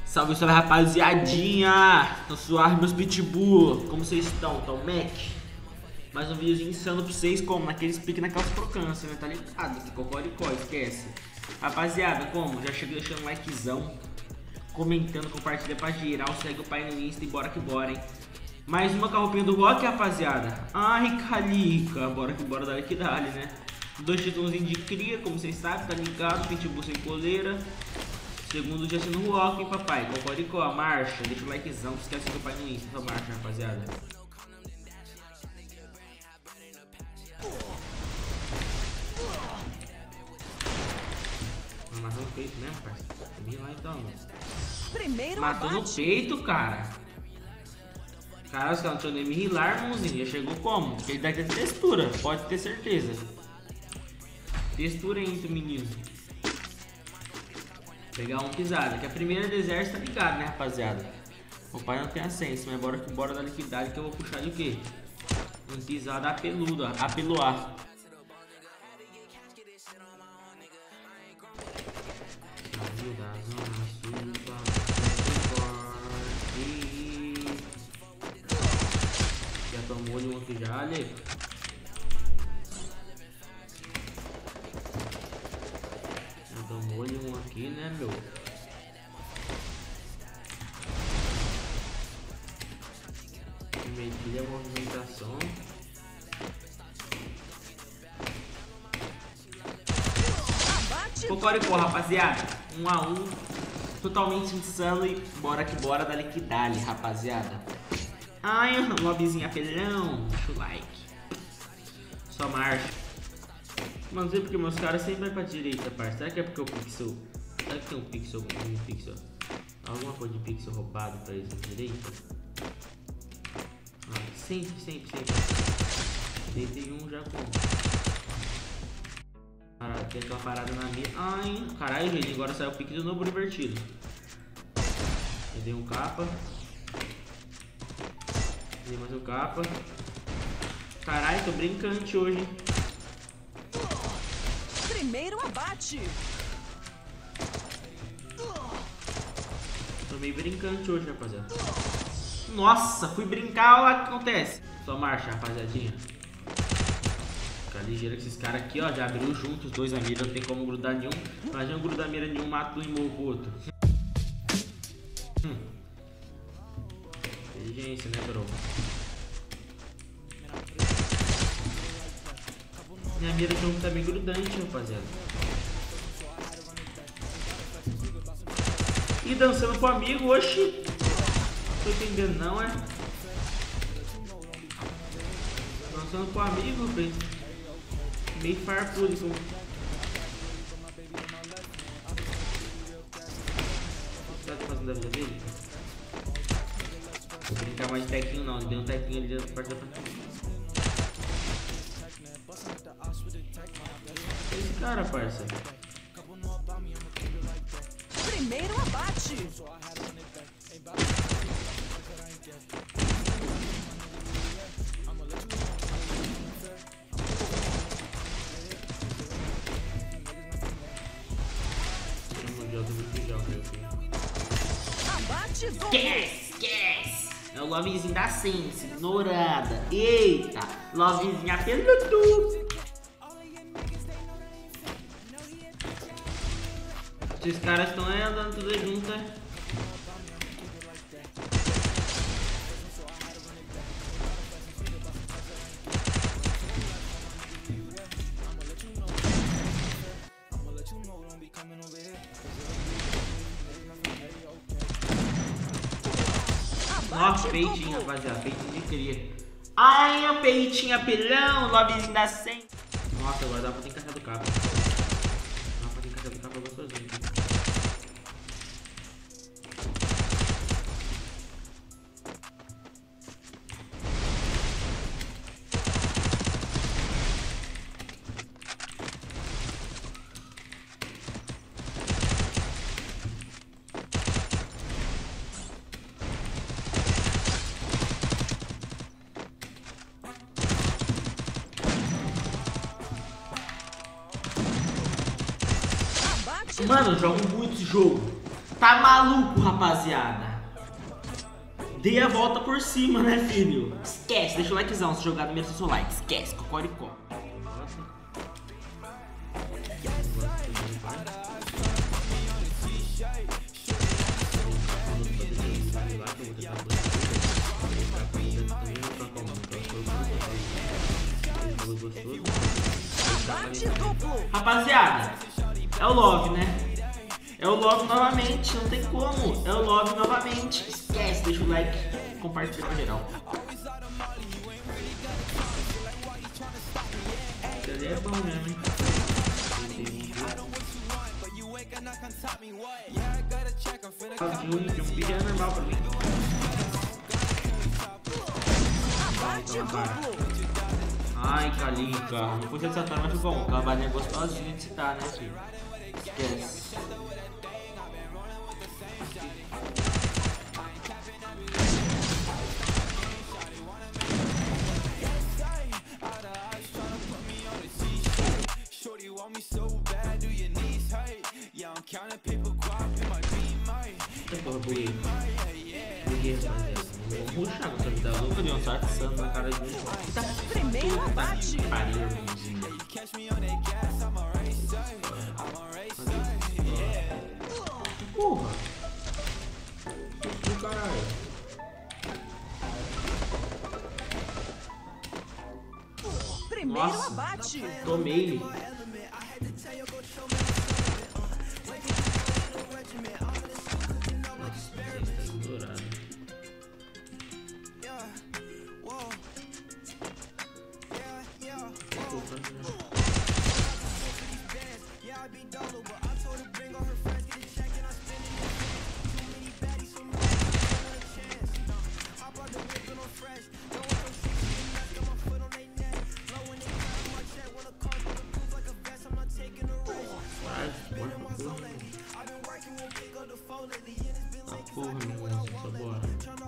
Salve, salve, rapaziadinha! Tô suave, meus pitbull. Como vocês estão? Tão Mac? Mais um videozinho insano pra vocês, como? Naqueles piques, naquelas crocâncias, né? Tá ligado? Que cocoricó, esquece. Rapaziada, como? Já chega deixando um likezão, comentando, compartilha pra geral, segue o pai no Insta e bora que bora, hein? Mais uma com a roupinha do Rock, rapaziada. Ai, calica. Bora que bora, dá que dá-lhe, né? 2 títulos de cria, como vocês sabem, tá ligado? Pitbull sem coleira. Segundo dia sendo Rock, hein, papai? Cocoricó, marcha. Deixa o likezão, não esquece do pai no Insta. Só marcha, rapaziada. Matou no peito mesmo, parceiro. Vem lá então, mano. Primeiro matou abate. No peito, cara. Cara, os caras não tinham nem me rilar, irmãozinho. Já chegou como? Porque ele dá aquela textura, pode ter certeza. Textura entre menino. Pegar um pisada, que a primeira do exército tá ligado, né, rapaziada? O pai não tem ascenso, mas bora que bora da liquidade que eu vou puxar de o quê? Um pisada apeludo, ó. Apeluar. Já tomou um aqui já, ali. Já tomou um aqui, né, meu? Meti a movimentação. Cocoricó, rapaziada. 1 a 1. Totalmente insano e bora que bora da liquidale, rapaziada. Ai, lobbyzinho apelão. Deixa o like. Só marcha. Mano, não sei porque meus caras sempre vai pra direita, parça. Será que é porque o pixel... Será que tem um pixel... Alguma coisa de pixel roubado pra eles na direita? Ah, sempre. Deitei um já com... Caralho, tem aquela parada na minha. Ai, caralho, gente. Agora saiu o pique de novo invertido. Eu dei um capa. Dei mais um capa. Caralho, tô brincante hoje, hein? Primeiro abate. Tô meio brincante hoje, rapaziada. Nossa, fui brincar, olha o que acontece. Só marcha, rapaziadinha. Fica ligeiro que esses caras aqui, ó, já abriu junto os dois a mira, não tem como grudar nenhum. Imagina grudar a mira de um, mata um e morro o outro. Inteligência, né, bro? Minha mira de jogo tá bem grudante, rapaziada. E dançando com o amigo, oxi. Não tô entendendo não, é? Dançando com o amigo, velho. Meio farpudo. O que tá fazendo da vida dele? Vou brincar mais de tequinho não, ele deu um tequinho ali dentro da parte da frente. Esse cara, parça. Primeiro abate. Abate do... Esquece! É o lovezinho da Sense, ignorada. Eita! Lovezinho apeludo. Esses caras estão andando tudo junto, né? Nossa, peitinho, rapaziada. Peitinho de cria. Ai, é o peitinho apelão. Lovezinho da 100. Nossa, agora dá pra ter encaixar do cabo. Dá pra ter encaixar do cabo gostosinho. Mano, eu jogo muito esse jogo. Tá maluco, rapaziada? Dê a volta por cima, né, filho? Esquece, deixa o likezão se jogar no mesmo seu like. Esquece, cocoricó. Rapaziada, é o Love, né? É o Love novamente, não tem como. É o Love novamente. Esquece, deixa o like, compartilha pra geral. Ele é bom mesmo, hein? De um vídeo é normal pra mim. Ai, Kalinka. Não podia de Saturno, mas ficou bom. Aquela balinha gostosinha de citar, né, filho? Esquece. Porra, buguei. Buguei, rapaziada. Vou ruxar nessa vida louca de um satisfazendo na cara de mim. Primeiro abate. Pariu, porra. Que caralho. Primeiro abate. Tomei ele. Porra, meu irmão, só bora.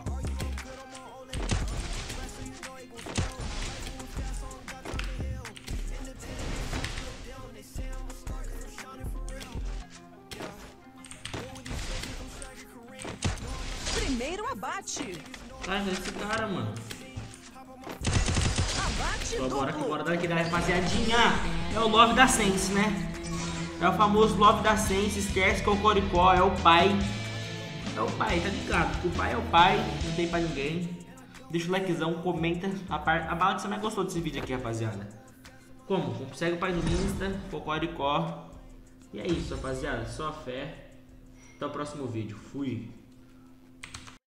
Primeiro abate. Sai desse cara, mano. Abate Só bora que duplo. bora daqui da rapaziadinha. É o Love da Sense, né? É o famoso Love da Sense. Esquece que o Cocoricó é o pai. É o pai, tá ligado? O pai é o pai, não tem pra ninguém. Deixa o likezão, comenta a bala que você mais gostou desse vídeo aqui, rapaziada. Como? Segue o pai no Insta, Cocoricó. E é isso, rapaziada. Só fé. Até o próximo vídeo. Fui.